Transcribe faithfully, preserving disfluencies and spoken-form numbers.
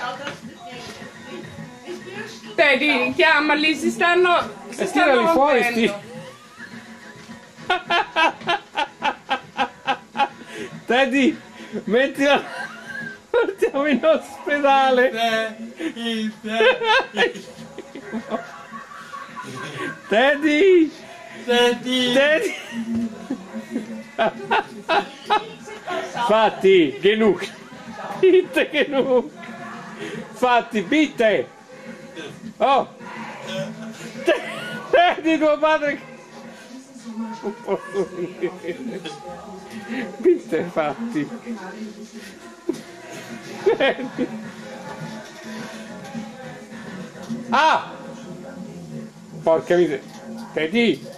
Teddy, chiamali, si stanno... si E stanno tirali fuori, rompendo. sti... Teddy, mettila... Portiamo in ospedale. Teddy! Teddy! Teddy! Fatti, genug! Bitte genug! Fatti, bitte! Oh! Teddy, tuo padre! Non posso venire! Bitte, fatti! Teddy! Ah! Porca miseria! Teddy!